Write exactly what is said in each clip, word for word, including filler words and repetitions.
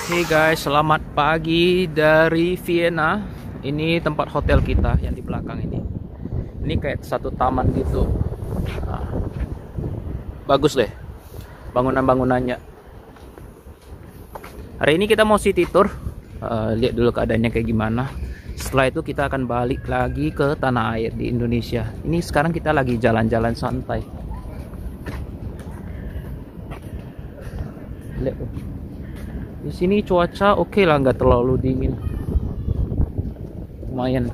Hey guys, selamat pagi dari Vienna. Ini tempat hotel kita yang di belakang ini. Ini kayak satu taman gitu. Nah, bagus deh bangunan-bangunannya. Hari ini kita mau city tour. Uh, lihat dulu keadaannya kayak gimana. Setelah itu kita akan balik lagi ke tanah air di Indonesia. Ini sekarang kita lagi jalan-jalan santai. Lihat tuh. Di sini cuaca oke okay lah, nggak terlalu dingin, lumayan.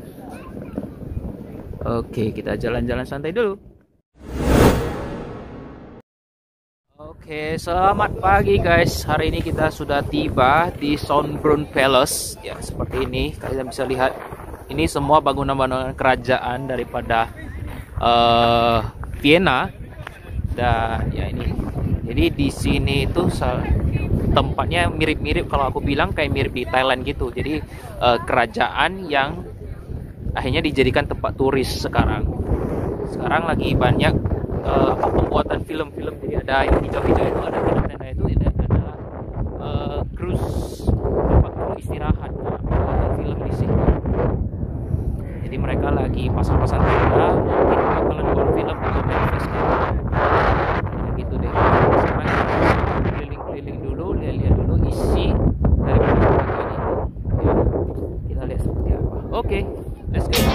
Oke, kita jalan-jalan santai dulu. Oke, selamat pagi guys. Hari ini kita sudah tiba di Schönbrunn Palace. Ya, seperti ini kalian bisa lihat. Ini semua bangunan-bangunan kerajaan daripada uh, Vienna. Dan ya ini. Jadi di sini itu tempatnya mirip-mirip, kalau aku bilang kayak mirip di Thailand gitu. Jadi uh, kerajaan yang akhirnya dijadikan tempat turis sekarang. Sekarang lagi banyak uh, apa, pembuatan film-film. Jadi ada yang hijau-hijau itu, ada tenda-tenda itu, ada, ada uh, cruise, tempat kru istirahat, nah, pembuatan film di sini. Jadi mereka lagi pasang-pasang tenda, mungkin bakalan buat film atau Netflix gitu deh. Sekarang keliling-keliling dulu, lihat-lihat dulu isi dari kerajaan itu. Ya, kita lihat seperti apa. Oke, okay, let's go.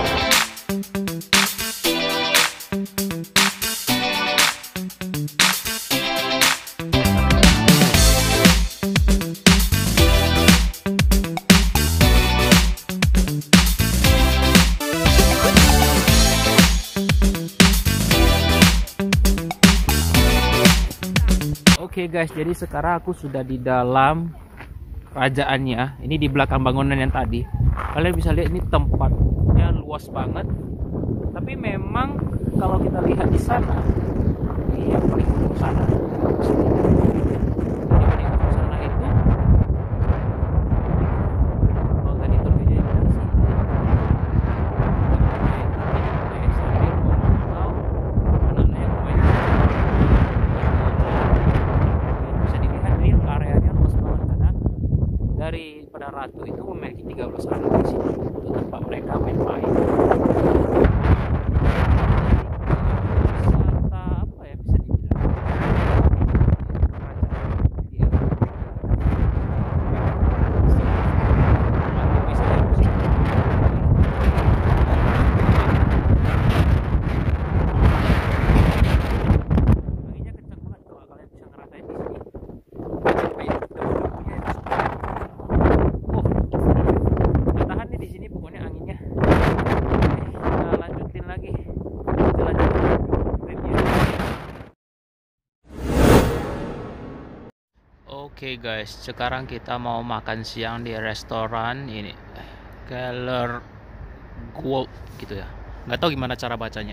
Oke okay guys, jadi sekarang aku sudah di dalam kerajaannya. Ini di belakang bangunan yang tadi. Kalian bisa lihat ini tempatnya luas banget. Tapi memang kalau kita lihat di sana, ini yang paling ujung sana. Ini paling ujung sana itu. Kalau tadi turunnya dari sini. Sambil memantau anak-anak yang main. Daripada ratu itu memiliki tiga belas anak di sini untuk tempat mereka main-main. Wisata apa ya bisa dibilang? Anginnya kencang banget kalau kalian bisa ngerasain di sini. Oke okay guys, sekarang kita mau makan siang di restoran ini, Keller Gold gitu ya. Nggak tahu gimana cara bacanya.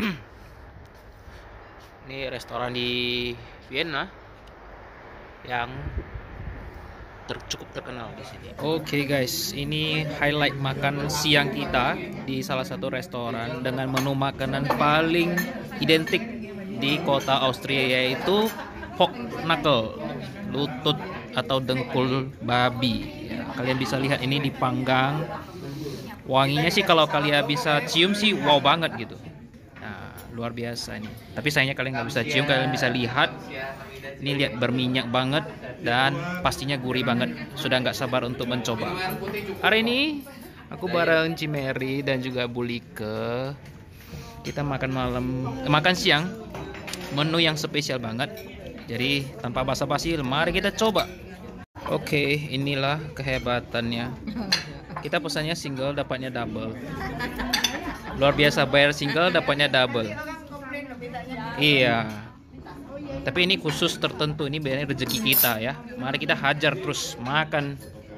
Ini restoran di Vienna yang ter cukup terkenal di sini. Oke okay guys, ini highlight makan siang kita di salah satu restoran dengan menu makanan paling identik di kota Austria, yaitu pork knuckle, lutut atau dengkul babi ya, kalian bisa lihat ini dipanggang. Wanginya sih kalau kalian bisa cium sih wow banget gitu. Nah, luar biasa ini. Tapi sayangnya kalian nggak bisa cium, kalian bisa lihat. Ini lihat berminyak banget dan pastinya gurih banget. Sudah nggak sabar untuk mencoba. Hari ini aku bareng Cimeri dan juga Bulike. Kita makan malam, eh, makan siang menu yang spesial banget. Jadi tanpa basa-basi, mari kita coba. Oke, okay, inilah kehebatannya. Kita pesannya single, dapatnya double. Luar biasa, bayar single, dapatnya double. Iya. Tapi ini khusus tertentu, ini biasanya rezeki kita ya. Mari kita hajar terus makan.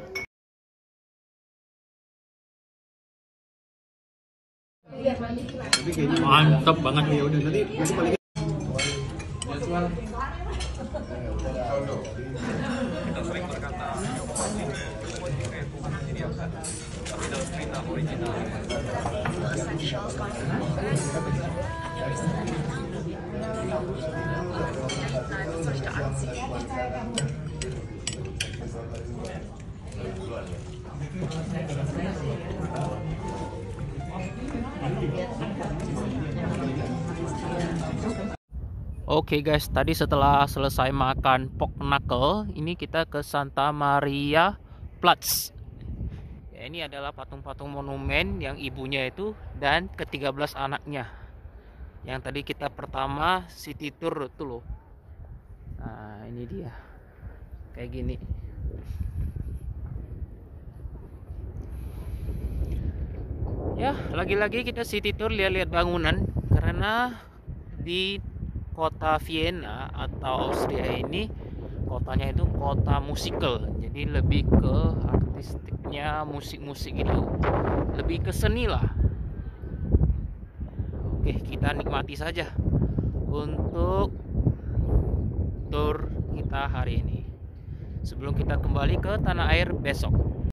Mantap banget ya, udah nanti besok balik. Kita sering berkata tapi dalam cerita original. Soll ich da anziehen? Oke guys, tadi setelah selesai makan pork knuckle, ini kita ke Santa Maria Platz. Ya, ini adalah patung-patung monumen yang ibunya itu dan ke tiga belas anaknya. Yang tadi kita pertama city tour itu loh. Nah, ini dia. Kayak gini. Ya, lagi-lagi kita city tour lihat-lihat bangunan karena di kota Vienna atau Austria ini kotanya itu kota musikal, jadi lebih ke artistiknya, musik-musik gitu, lebih ke seni lah. Oke, kita nikmati saja untuk tour kita hari ini sebelum kita kembali ke tanah air besok.